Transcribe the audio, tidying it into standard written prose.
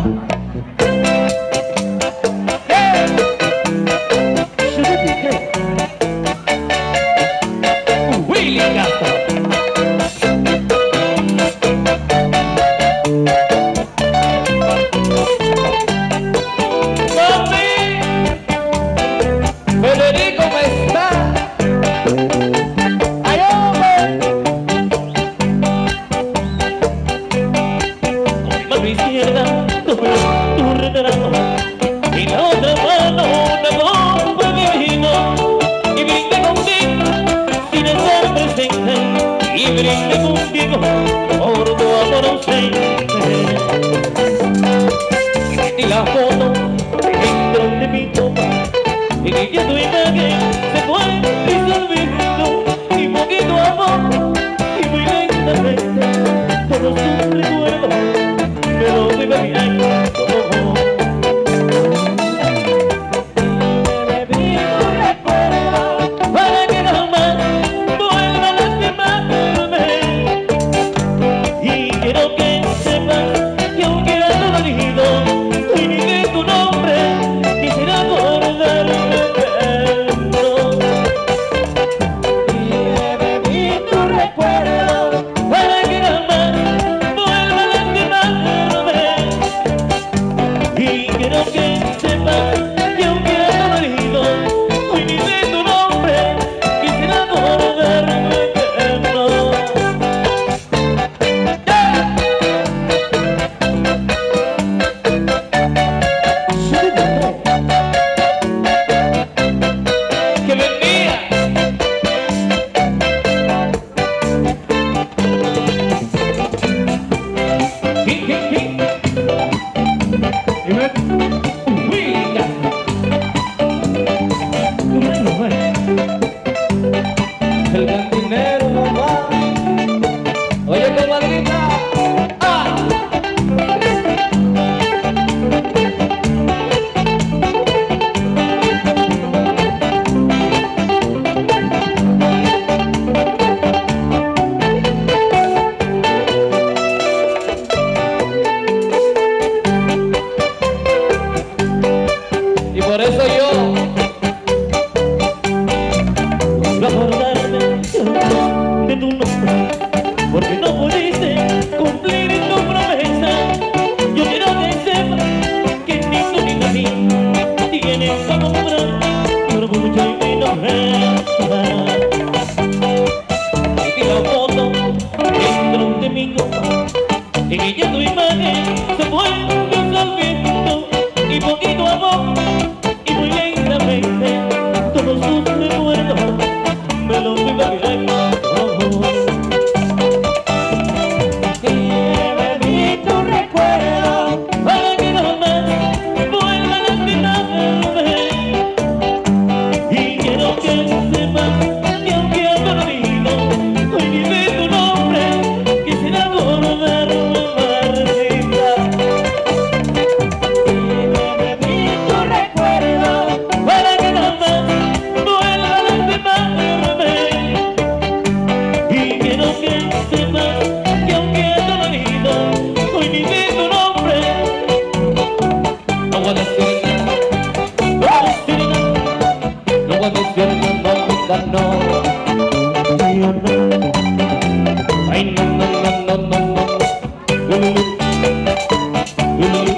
Willy Castro. Federico me está. ¡Ay, hombre! Con mi mano izquierda tomé tu retrato y la otra mano una copa de vino y brindé contigo sin estar presente y brindé contigo por tu amor ausente. Y la foto dentro de mi copa y que ya tu imagen se fue disolviendo y poquito amor y muy lentamente todos tus recuerdos me lo fui bebiendo. Bebí tu recuerdo para que jamás vuelva a lastimarme y quiero que sepas que aunque haya dolido y ni de tu nombre quisiera acordarme. Quiero que sepas que aunque haya dolido hoy ni de tu nombre quisiera acordarme que no. ¡Que venía! El cantinero mamá, oye comadrita, ¡ah! Y por eso yo acordarme de tu nombre, porque no pudiste cumplir tu promesa. Yo quiero que sepas que ni tú ni nadie tienes para comprar mi orgullo y mi nobleza. Y la foto dentro de mi copa, en ella tu imagen se fue disolviendo y poquito amor y muy lentamente todos sus recuerdos me lo fui bebiendo. Y bebí tu recuerdo para que jamás vuelva a lastimarme y quiero que sepas que aunque haya dolido hoy ni de tu nombre quisiera acordarme, Margarita. Y bebí tu recuerdo para que jamás vuelva a lastimarme y quiero que sepas que aunque haya dolido hoy ni de tu nombre no voy a decir nada, no voy a decir nada, no voy a decir nada, no. Ay, no, no, no, no, no, no.